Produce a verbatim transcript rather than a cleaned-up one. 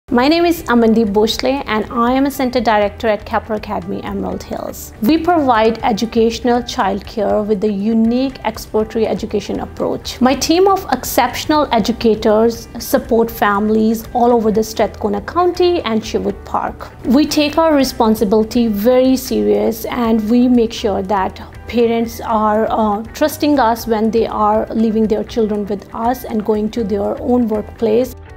My name is Amandeep Boshle and I am a Center Director at Kepler Academy, Emerald Hills. We provide educational childcare with a unique exploratory education approach. My team of exceptional educators support families all over the Strathcona County and Sherwood Park. We take our responsibility very serious and we make sure that parents are uh, trusting us when they are leaving their children with us and going to their own workplace.